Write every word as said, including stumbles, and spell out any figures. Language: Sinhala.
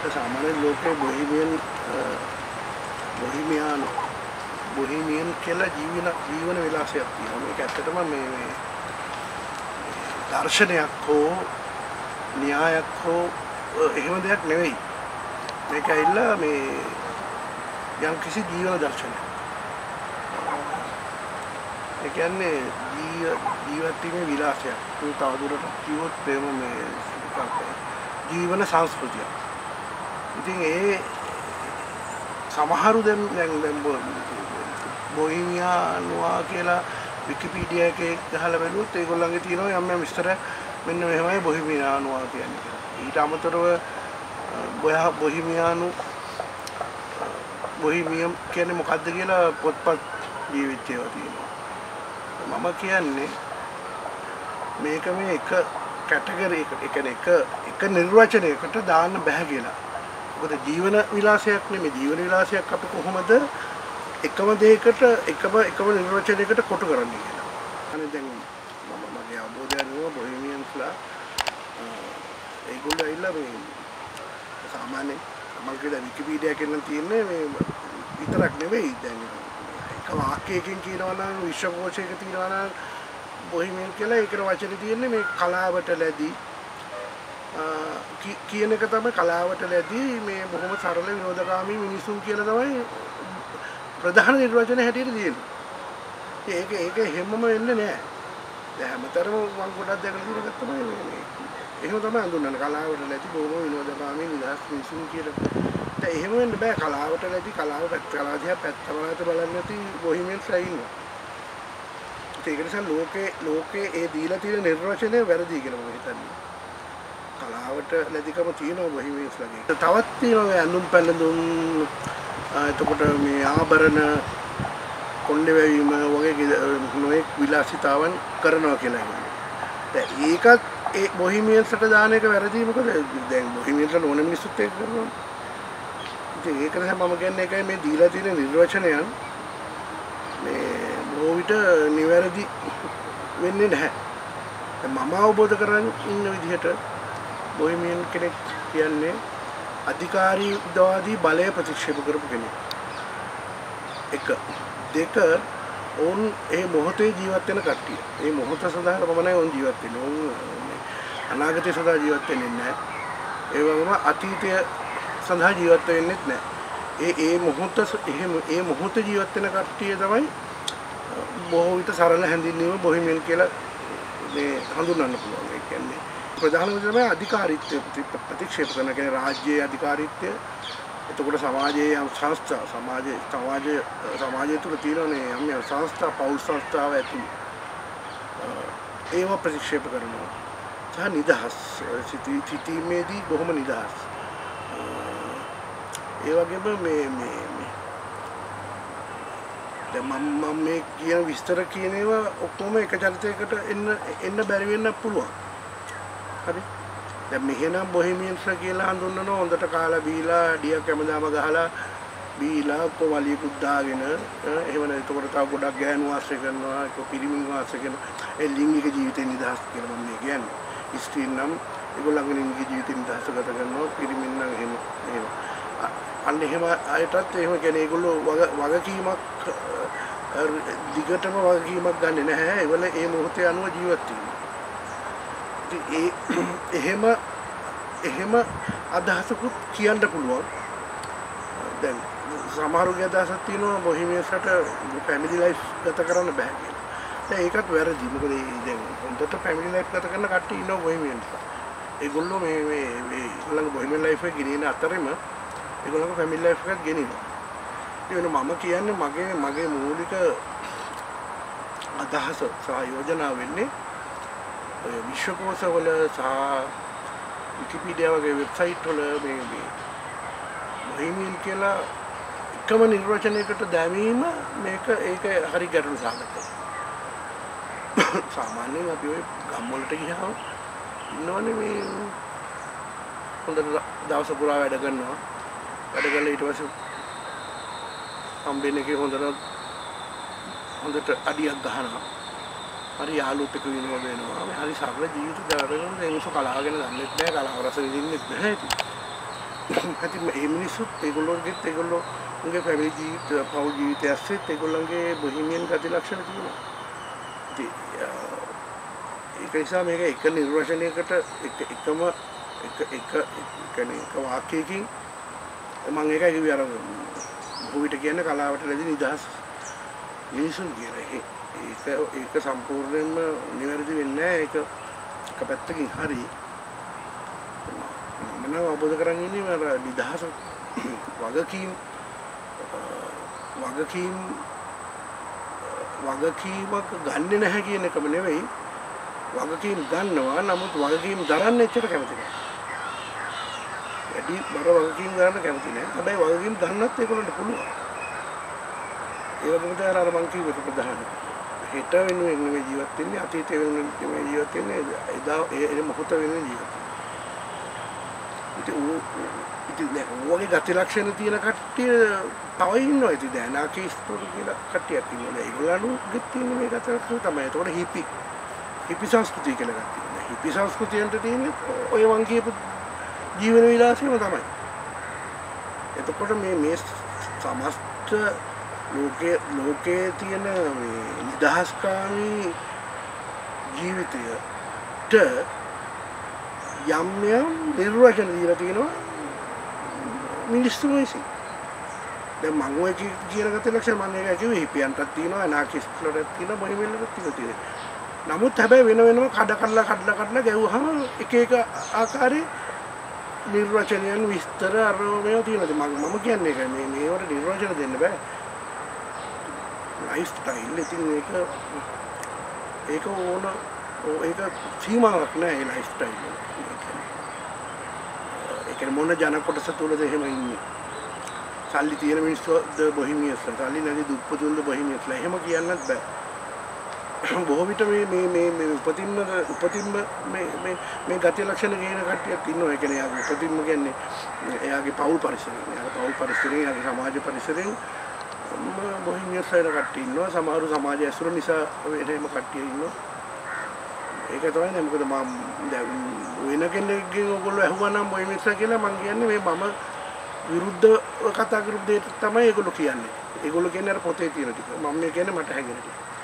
सामान्य लोग के बोहेमियन बोहेमियन बोहेमियन केला जीवन जीवन विलासයක් තියෙනවා. මේක ඇත්තටම මේ මේ දර්ශනයක් හෝ න්‍යායක් හෝ එහෙම දෙයක් නෙවෙයි. මේක ඇවිල්ලා මේ යම් කිසි ජීවන දර්ශනයක්. ඒ කියන්නේ ජීවත් වීමේ විලාසයක්. ඒ තවදුරටත් කිව්වොත් එහෙම මේ ජීවන සංස්කෘතිය. ඉතින් ඒ සමහරු දැන් දැන් බොහිමියානුවා කියලා විකිපීඩියා එකේ ගහලා බලුවොත් ඒගොල්ලන්ගේ තියෙනවා යම් යම් විස්තර මෙන්න මෙහෙමයි බොහිමියානුවා කියන්නේ. ඊට අමතරව බොහිමියානු බොහිමියම් කියන්නේ මොකක්ද කියලා පොත්පත් ජීවිතේවා තියෙනවා. මම කියන්නේ මේක මේ එක කැටගරි එක කියන්නේ එක එක නිර්වචනයකට දාන්න බෑ කියලා. මොකද ජීවන විලාසයක් නෙමෙයි ජීවන විලාසයක් අපි කොහොමද එකම දෙයකට එකම එකම නිර්වචනයකට කොටු කරන්නේ කියලා. අනේ දැන් මම මගේ අවබෝධය අනුව බොහිමියන්ස්ලා ඒගොල්ලෝ ඇවිල්ලා මේ සාමාන්‍ය මම කියන විකිපීඩියා එකෙන් තියෙන්නේ මේ විතරක් නෙවෙයි දැන් එක වාක්‍යයකින් කියනවා නම් විශ්වකෝෂයක තියෙනවා නම් බොහිමියන් කියලා ඒකේ වචනේ තියෙන්නේ මේ කලාවට ලැබී කියන එක තමයි කලාවට ලැබී මේ බොහොම සරල විනෝදකාමී මිනිසුන් කියලා තමයි ප්‍රධාන නිර්වචනය හැටියට තියෙන්නේ. ඒක ඒක හැමම වෙන්නේ නැහැ. දැන් හැමතරම මම ගොඩක් දැකලා තියෙන එකක් තමයි මේ එහෙම තමයි හඳුන්වන්නේ කලාවට ලැබී බොහොම විනෝදකාමී නිදහස් මිනිසුන් කියලා. දැන් එහෙම වෙන්න බෑ කලාවට ලැබී කලාව පැත්ත කලාව දිහා පැත්ත වලට බලන්නේ නැති බොහිමියන්ස්ලා ඉන්නවා. ඒක නිසා ලෝකේ ලෝකේ ඒ දීලා තියෙන නිර්වචනය වැරදි කියලා මම හිතන්නේ. කලාවට ලැබිකම තියෙනවා බොහිමියන්ස්ලාගේ. තවත් තියෙනවා ඇඳුම් පැළඳුම් එතකොට මේ ආභරණ කොණ්ඩේ වැවීම වගේ නොයෙක් විලාසිතාවන් කරනවා කියලා කියනවා. දැන් ඒකත් ඒ බොහිමියන්ස්ට දාන එක වැරදි මොකද දැන් බොහිමියන්ස්ලා ඕන මිනිස්සුත් ඒක කරනවා. ඉතින් ඒක නිසා මම කියන්නේ ඒකයි මේ දීලා තියෙන නිර්වචනයන් මේ බොහෝ විට නිවැරදි වෙන්නේ නැහැ. මම අවබෝධ කරගෙන ඉන්න විදිහට බොහිමියන් කෙනෙක් කියන්නේ අධිකාරීවාදී බලය ප්‍රතික්ෂේප කරපු කෙනෙක්. එක දෙක ඔවුන් ඒ මොහොතේ ජීවත් වෙන කට්ටිය. ඒ මොහොත සඳහා පමණයි ඔවුන් ජීවත් වෙන්නේ. ඔවුන් අනාගතය සඳහා ජීවත් වෙන්නේ නැහැ. ඒ වගේම අතීතය සඳහා ජීවත් වෙන්නේ නැහැ. ඒ ඒ මොහොත එහෙම ඒ මොහොතේ ජීවත් වෙන කට්ටිය තමයි බොහෝ විට සරල හැඳින්වීම බොහිමියන් කියලා මේ හඳුන්වන්න පුළුවන්. ඒ කියන්නේ ප්‍රධානම තමයි අධිකාරීත්වය ප්‍රතික්ෂේප කරන කියන්නේ රාජ්‍යයේ අධිකාරීත්වය. එතකොට සමාජයේ යම් සංස්ථා සමාජයේ සමාජයේ සමාජය තුළ තියෙනනේ යම් යම් සංස්ථා පෞල් සංස්ථාව ඇතුළු ඒවා ප්‍රතික්ෂේප කරනවා. සහ නිදහස් සිටීමේදී බොහොම නිදහස්. ඒ වගේම මේ මේ මේ දැන් මම මේ කියන විස්තර කියන ඒවා ඔක්කොම එක චරිතයකට එන්න එන්න බැරි වෙන්න පුළුවන්. හරි දැන් මෙහෙනම් බොහිමියන්ස්ලා කියලා හඳුන්වනවා හොඳට කාලා බීලා ඩියක් හැමදාම ගහලා බීලා කොවලියකුත් දාගෙන එහෙම නැත්නම් එතකොට තව ගොඩක් ගෑනු ආශ්‍රය කරනවා ඒක පිරිමින් ආශ්‍රය කරන ඒ ලිංගික ජීවිතේ නිදහස් කියලා මම කියන්නේ ස්ත්‍රීන් නම් ඒගොල්ලන්ගේ ලිංගික ජීවිතේ නිදහස ගත කරනවා පිරිමින් නම් එහෙම එහෙම අන්න එහෙම අයටත් එහෙම කියන්නේ ඒගොල්ලෝ වගකීමක් දිගටම වගකීමක් ගන්නෙ නැහැ ඒවල ඒ මොහොතේ අනුව ජීවත් වෙනවා. ඒ එහෙම එහෙම අදහසකුත් කියන්න පුළුවන්. දැන් සමහරුගේ අදහසක් තියෙනවා බොහිමියන්ස්ට ෆැමිලි ලයිෆ් ගත කරන්න බෑ කියලා. දැන් ඒකත් වැරදි. මොකද දැන් හොඳට ෆැමිලි ලයිෆ් ගත කරන කට්ටිය ඉන්නවා බොහිමියන්ස්ලා. ඒගොල්ලෝ මේ මේ මේ ඒගොල්ලන්ගේ බොහිමියන් ලයිෆ් එක ගෙනියන අතරෙම ඒගොල්ලන්ගේ ෆැමිලි ලයිෆ් එකත් ගෙනියනවා. ඒ වෙන මම කියන්නේ මගේ මගේ මූලික අදහස සහ යෝජනා වෙන්නේ විශ්වකෝෂවල සහ විකිපීඩියා වගේ වෙබ්සයිට් වල මේ මේ බොහිමියන් කියලා එකම නිර්වචනයකට දැමීම මේක ඒක හරි ගැටලු සහගතයි. සාමාන්‍යයෙන් අපි ඔය ගම් වලට ගියාම ඉන්නවනේ මේ හොඳට දවස පුරා වැඩ කරනවා. වැඩ කරලා ඊට පස්සේ හම්බෙන්නේ කී හොඳට හොඳට අඩියක් ගහනවා. හරි යාළුවොත් එක්ක විනෝද වෙනවා. මේ හරි සරල ජීවිත දරගෙන ඒ නිසා කලාව ගැන දන්නේ නැහැ. කලාව රස විඳින්නෙත් නැහැ ඉතින්. ඇති මේ මිනිස්සුත් ඒගොල්ලෝගෙත් ඒගොල්ලෝගේ ෆැමිලි ජීවිත පවුල් ජීවිතය ඇස්සෙත් ඒගොල්ලන්ගේ බොහිමියන් ගති ලක්ෂණ තියෙනවා. ඉතින් ඒක නිසා මේක එක නිර්වචනයකට එක එකම එක එක කියන්නේ එක වාක්‍යයකින් මම ඒකයි කිව්වේ අර බොහෝ විට කියන්නේ කලාවට ලැබි නිදහස් මිනිසුන් කියලා. ඒක ඒක සම්පූර්ණයෙන්ම නිවැරදි වෙන්නේ නැහැ. ඒක එක පැත්තකින් හරි මම අවබෝධ කරගන්න ඉන්නේ අර නිදහස වගකීම් වගකීම් වගකීමක් ගන්නෙ නැහැ කියන එකම නෙවෙයි වගකීම් ගන්නවා නමුත් වගකීම් දරන්න එච්චර කැමති නැහැ. වැඩි බර වගකීම් ගන්න කැමති නැහැ. හැබැයි වගකීම් ගන්නත් ඒගොල්ලන්ට පුළුවන්. ඒ වගේම තමයි අර මං කිව්වේ ප්‍රධාන. හෙට වෙනුවෙන් නෙවෙයි ජීවත් වෙන්නේ අතීතය වෙනුවෙන් නෙවෙයි ජීවත් වෙන්නේ එදා ඒ මොහොත වෙනුවෙන් ජීවත් වෙන්නේ. ඉතින් දැන් ඔයගේ ගති ලක්ෂණ තියෙන කට්ටිය තව ඉන්නවා. ඉතින් දැන් නාකිස්තුරු කියලා කට්ටියක් ඉන්නවා. ඒගොල්ලන්ගේ තියෙන මේ ගති ලක්ෂණ තමයි. ඒතකොට හිපි හිපි සංස්කෘතිය කියලා ගන්න තියෙනවා. හිපි සංස්කෘතියට තියෙන්නේ ඔය වන් කියපු ජීවන විලාසයම තමයි. එතකොට මේ මේ සමස්ත ලෝකයේ ලෝකයේ තියෙන මේ නිදහස්කාමී ජීවිතයට යම් යම් නිර්වචන දීලා තියෙනවා මිනිස්සු විසින්. දැන් මම ඔය කියන ගත ලක්ෂණ මම ඒක කිව්වේ හිපියන්ටත් තියෙනවා අනාකිස්ලටත් තියෙනවා බොහිමිල්ලටත් තියෙනවා. නමුත් හැබැයි වෙන වෙනම කඩ කඩලා කඩලා කඩලා ගැව්වහම එක එක ආකාරයේ නිර්වචනයන් විස්තර අර මේවා තියෙනවා. මම මම කියන්නේ ඒක මේ මේවට නිර්වචන දෙන්න බෑ. ලයිෆ් ස්ටයිල් ඉතින් ඒක ඒක ඕන ඒක සීමාවක් නෑ ඒ ලයිෆ් ස්ටයිල්. ඒක මොන ජන කොටස තුලද එහෙම ඉන්නේ. සල්ලි තියෙන මිනිස්සුද බොහිමියස්ලා, සල්ලි නැති දුප්පතුන්ද බොහිමියස්ලා. එහෙම කියන්නත් බෑ. බොහෝ විට මේ මේ මේ මේ උපතින්ම උපතින්ම මේ මේ මේ ගති ලක්ෂණ කියන කට්ටියක් ඉන්නවා. ඒ කියන්නේ යාගේ උපතින්ම කියන්නේ එයාගේ පෞල් පරිසරය. එයාගේ පෞල් පරිසරය, එයාගේ සමාජ පරිසරයෙන් බොහිමියස්ලා කට්ටිය ඉන්නවා. සමහරු සමාජය ඇසුර නිසා එහෙම කට්ටිය ඉන්නවා. ඒක තමයි නේ. මොකද මම දැන් වෙන කෙනෙක්ගෙන් ඔයගොල්ලෝ ඇහුවා නම් බොහිමියස්ලා කියලා මම කියන්නේ මේ මම විරුද්ධව කතා කරපු දෙයට තමයි ඒගොල්ලෝ කියන්නේ. ඒගොල්ලෝ කියන්නේ අර පොතේ තියෙන ටික. මම මේ කියන්නේ මට හැඟෙන ටික.